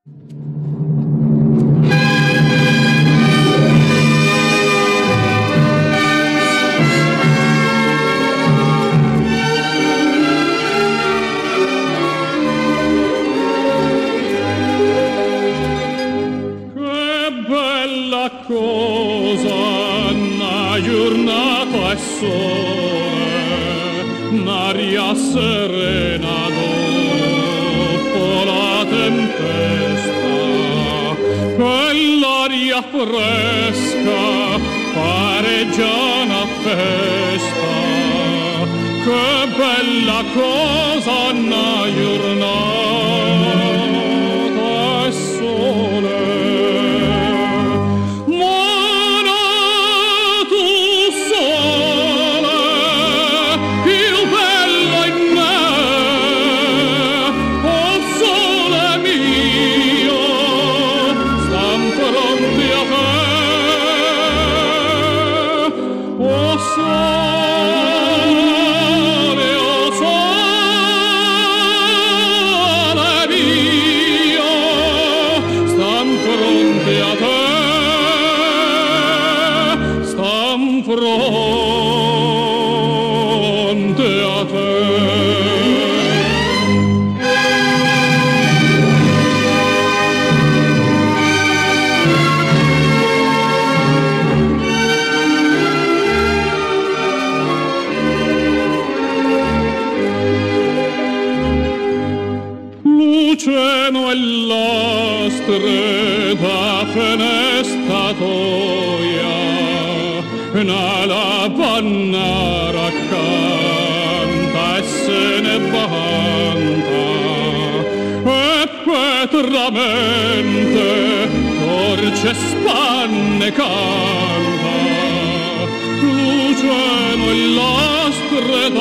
Cosa una giornata e sole, un'aria serena dopo la tempesta, quell'aria fresca pare già una festa. Che bella cosa una giornata e sole. Luceno e lastre da fenestatoia, una lavanna raccanta e se ne vanta, e petramente torce spanne canta. Luceno e lastre